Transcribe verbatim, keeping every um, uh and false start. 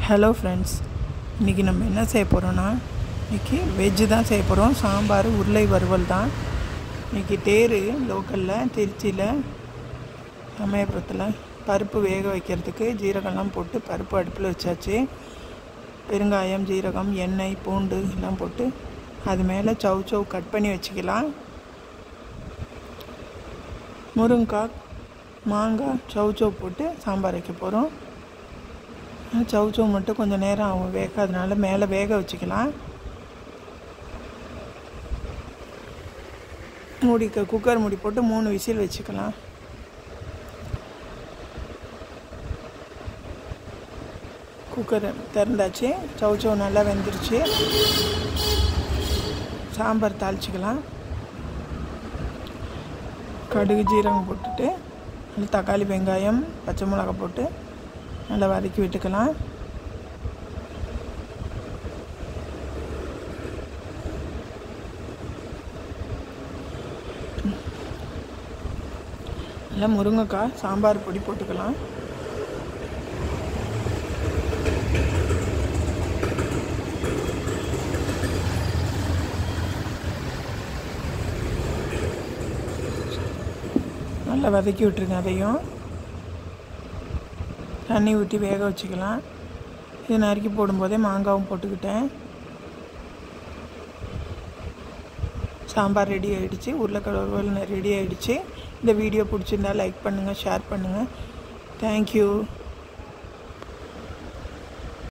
hello friends इनकी நம்ம என்ன செய்ய போறோம்னா இன்னைக்கு வெஜ் தான் செய்ய போறோம் சாம்பார் உருளை வறுவல் தான் இன்னைக்கு தேரு லோக்கல்ல திருச்சில சமயபுரத்துல பருப்பு வேக வைக்கிறதுக்கு ஜீரகம்லாம் போட்டு பருப்பு அடுப்புல வச்சாச்சு பெருங்காயம் ஜீரகம் எண்ணெய் பூண்டு எல்லாம் போட்டு அது மேல சௌ சௌ கட் பண்ணி வச்சுக்கலாம் முருங்கைக்காய் மாங்காய் சௌ சௌ போட்டு சாம்பார் வைக்க போறோம் சௌ சௌ மட்டும் கொஞ்சம் நேரம் ஆகும் வேகாதனால மேலே வேக வச்சுக்கலாம் மூடிக்க குக்கர் மூடி போட்டு மூணு விசில் வச்சுக்கலாம் குக்கர் திறந்தாச்சு சௌ சௌ நல்லா வெந்துருச்சு சாம்பார் தாளிச்சிக்கலாம் கடுகு ஜீரகம் போட்டுட்டு தக்காளி வெங்காயம் பச்சை மிளகாய் போட்டு நல்லா வதக்கி விட்டுக்கலாம் நல்லா முருங்கைக்காய் சாம்பார் பொடி போட்டுக்கலாம் நல்லா வதக்கி விட்டுருங்க அதையும் தண்ணி ஊற்றி வேக வச்சுக்கலாம் இது நறுக்கி போடும்போதே மாங்காவும் போட்டுக்கிட்டேன் சாம்பார் ரெடி ஆகிடுச்சு உருளைக்கிழங்கு வறுவல் ரெடி ஆகிடுச்சு இந்த வீடியோ பிடிச்சிருந்தா லைக் பண்ணுங்கள் ஷேர் பண்ணுங்கள் தேங்க்யூ